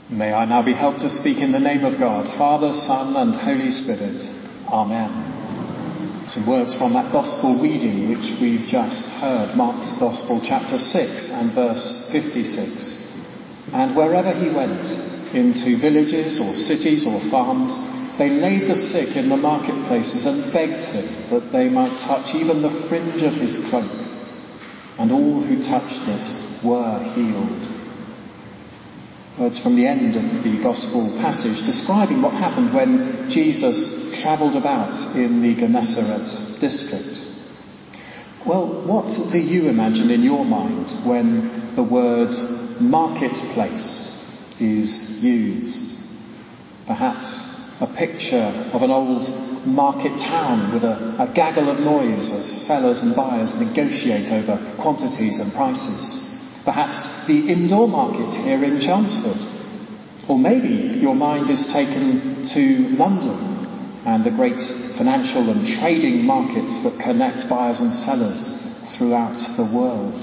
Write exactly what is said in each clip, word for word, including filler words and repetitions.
May I now be helped to speak in the name of God, Father, Son and Holy Spirit. Amen. Some words from that Gospel reading which we've just heard, Mark's Gospel, chapter six and verse fifty-six. And wherever he went, into villages or cities or farms, they laid the sick in the marketplaces and begged him that they might touch even the fringe of his cloak. And all who touched it were healed. Words from the end of the Gospel passage describing what happened when Jesus travelled about in the Gennesaret district. Well, what do you imagine in your mind when the word marketplace is used? Perhaps a picture of an old market town with a, a gaggle of noise as sellers and buyers negotiate over quantities and prices. Perhaps the indoor market here in Chelmsford. Or maybe your mind is taken to London and the great financial and trading markets that connect buyers and sellers throughout the world.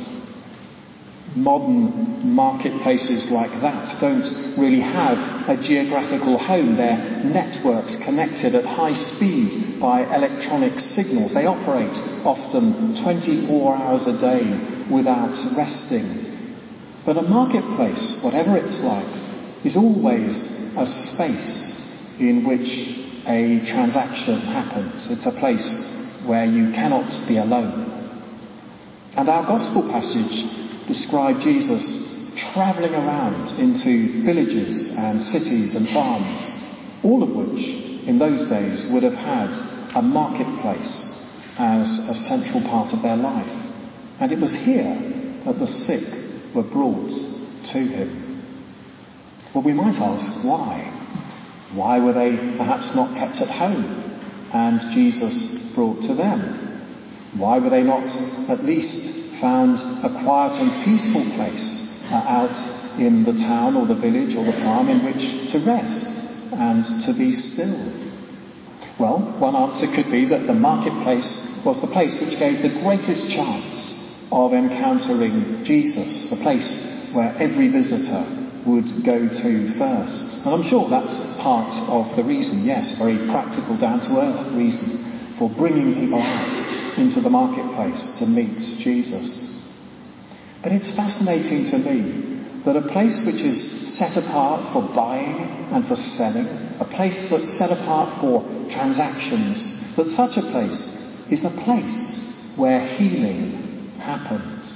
Modern marketplaces like that don't really have a geographical home. They're networks connected at high speed by electronic signals. They operate often twenty-four hours a day without resting. But a marketplace, whatever it's like, is always a space in which a transaction happens. It's a place where you cannot be alone. And our Gospel passage described Jesus travelling around into villages and cities and farms, all of which in those days would have had a marketplace as a central part of their life. And it was here that the sick were brought to him. Well, we might ask why. Why were they perhaps not kept at home and Jesus brought to them? Why were they not at least found a quiet and peaceful place uh, out in the town or the village or the farm in which to rest and to be still? Well, one answer could be that the marketplace was the place which gave the greatest chance of encountering Jesus, the place where every visitor would go to first. And I'm sure that's part of the reason, yes, a very practical, down-to-earth reason for bringing people out into the marketplace to meet Jesus. But it's fascinating to me that a place which is set apart for buying and for selling, a place that's set apart for transactions, that such a place is a place where healing happens.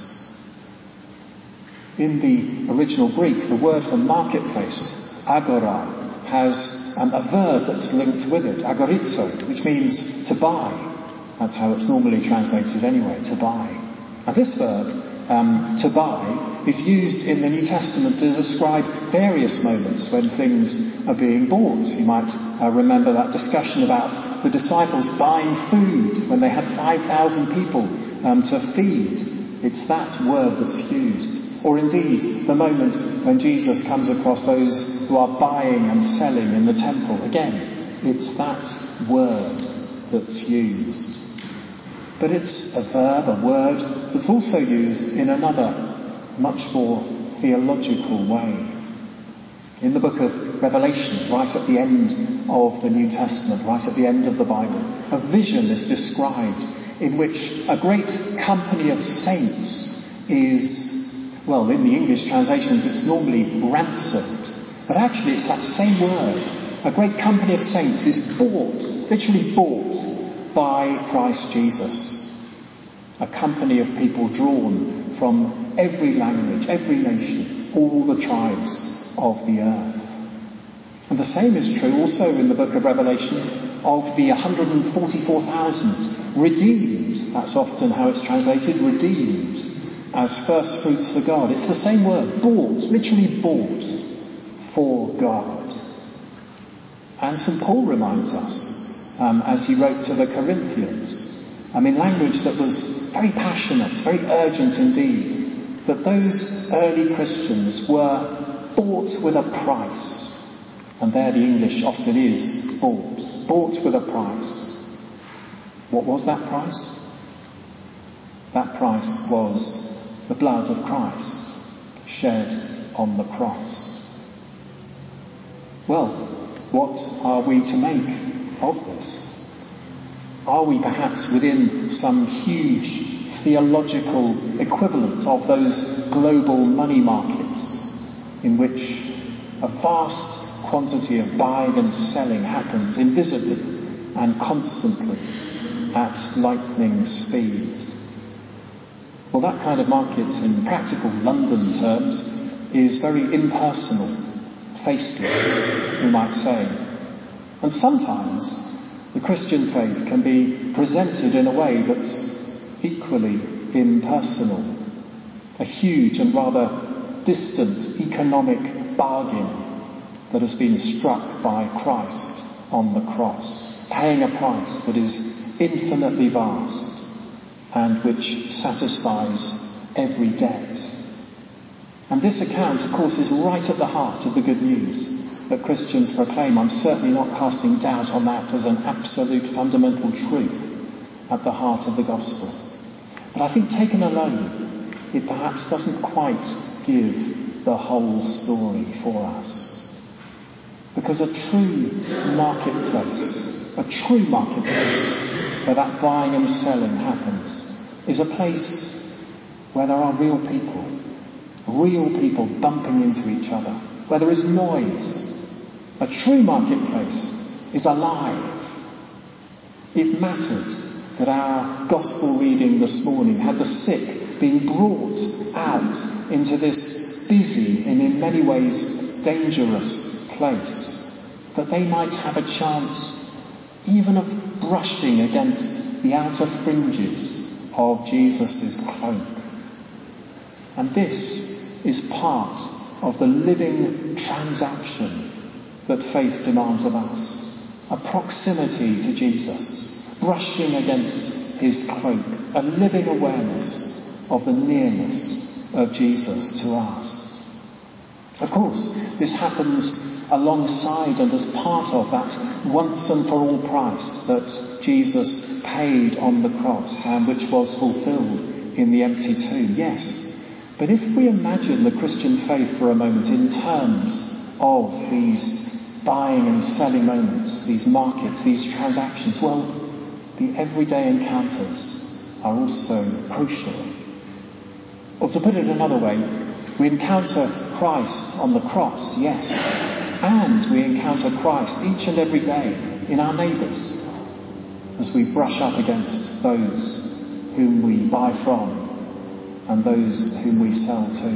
In the original Greek, the word for marketplace, agora, has um, a verb that's linked with it, agorizo, which means to buy. That's how it's normally translated anyway, to buy. And this verb, um, to buy, is used in the New Testament to describe various moments when things are being bought. You might uh, remember that discussion about the disciples buying food when they had five thousand people um, to feed. It's that word that's used. Or indeed, the moment when Jesus comes across those who are buying and selling in the temple. Again, it's that word that's used. But it's a verb, a word, that's also used in another, much more theological way. In the book of Revelation, right at the end of the New Testament, right at the end of the Bible, a vision is described in which a great company of saints is, well, in the English translations it's normally ransomed, but actually it's that same word. A great company of saints is bought, literally bought, by Christ Jesus. A company of people drawn from every language, every nation, all the tribes of the earth. And the same is true also in the book of Revelation of the one hundred forty-four thousand redeemed. That's often how it's translated, redeemed, as first fruits for God. It's the same word, bought, literally bought for God. And Saint Paul reminds us, um, as he wrote to the Corinthians, um, in language that was very passionate, very urgent indeed, that those early Christians were bought with a price. And there the English often is bought, bought with a price. What was that price? That price was the blood of Christ shed on the cross. Well, what are we to make of this? Are we perhaps within some huge theological equivalent of those global money markets in which a vast quantity of buying and selling happens invisibly and constantly at lightning speed? Well, that kind of market in practical London terms is very impersonal, faceless, we might say. And sometimes the Christian faith can be presented in a way that's equally impersonal. A huge and rather distant economic bargain that has been struck by Christ on the cross, paying a price that is infinitely vast and which satisfies every debt. And this account, of course, is right at the heart of the good news that Christians proclaim. I'm certainly not casting doubt on that as an absolute fundamental truth at the heart of the gospel. But I think taken alone, it perhaps doesn't quite give the whole story for us. Because a true marketplace, a true marketplace, where that buying and selling happens, is a place where there are real people, real people bumping into each other, where there is noise. A true marketplace is alive. It mattered that our gospel reading this morning had the sick being brought out into this busy and in many ways dangerous place, that they might have a chance even of brushing against the outer fringes of Jesus' cloak. And this is part of the living transaction that faith demands of us. A proximity to Jesus, brushing against his cloak, a living awareness of the nearness of Jesus to us. Of course, this happens alongside and as part of that once and for all price that Jesus paid on the cross and which was fulfilled in the empty tomb. Yes, but if we imagine the Christian faith for a moment in terms of these buying and selling moments, these markets, these transactions, well, the everyday encounters are also crucial. Or to put it another way, we encounter Christ on the cross, yes, and we encounter Christ each and every day in our neighbours as we brush up against those whom we buy from and those whom we sell to.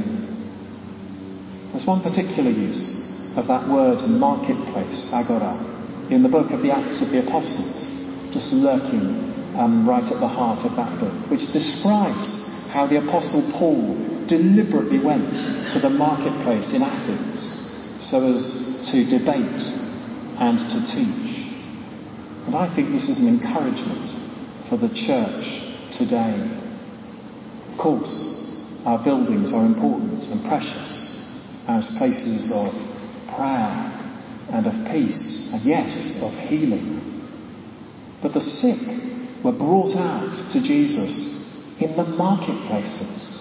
There's one particular use of that word marketplace, agora, in the book of the Acts of the Apostles, just lurking um, right at the heart of that book, which describes how the Apostle Paul deliberately went to the marketplace in Athens so as to debate and to teach. And I think this is an encouragement for the church today. Of course, our buildings are important and precious as places of prayer and of peace, and yes, of healing. But the sick were brought out to Jesus in the marketplaces.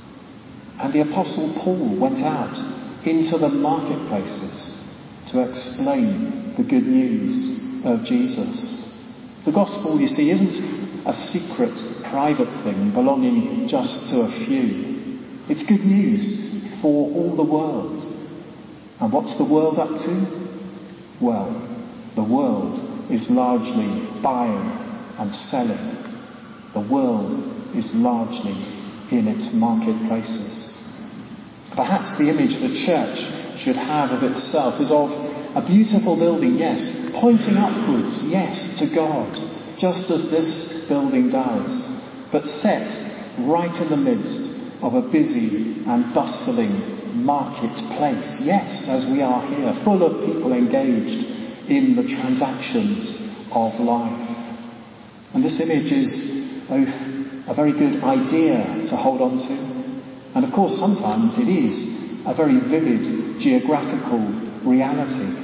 And the Apostle Paul went out into the marketplaces to explain the good news of Jesus. The gospel, you see, isn't a secret, private thing belonging just to a few. It's good news for all the world. And what's the world up to? Well, the world is largely buying and selling. The world is largely in its marketplaces. Perhaps the image the church should have of itself is of a beautiful building, yes, pointing upwards, yes, to God, just as this building does, but set right in the midst of a busy and bustling marketplace, yes, as we are here, full of people engaged in the transactions of life. And this image is both a very good idea to hold on to, and of course sometimes it is a very vivid geographical reality.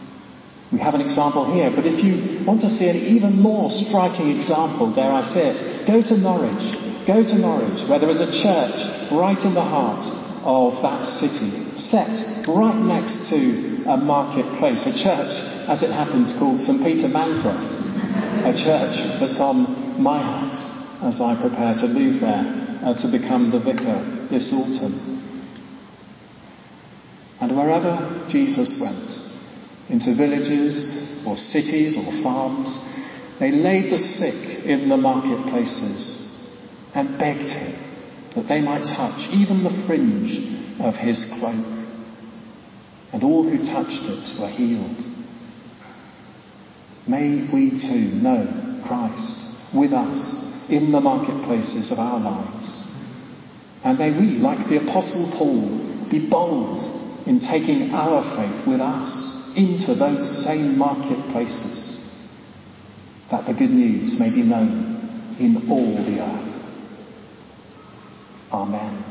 We have an example here, but if you want to see an even more striking example, dare I say it, go to Norwich. Go to Norwich, where there is a church right in the heart of that city, set right next to a marketplace, a church, as it happens, called St Peter Mancroft, a church that's on my heart as I prepare to move there uh, to become the vicar this autumn. And wherever Jesus went, into villages or cities or farms, they laid the sick in the marketplaces and begged him that they might touch even the fringe of his cloak. And all who touched it were healed. May we too know Christ with us in the marketplaces of our lives. And may we, like the Apostle Paul, be bold in taking our faith with us into those same marketplaces, that the good news may be known in all the earth. Amen.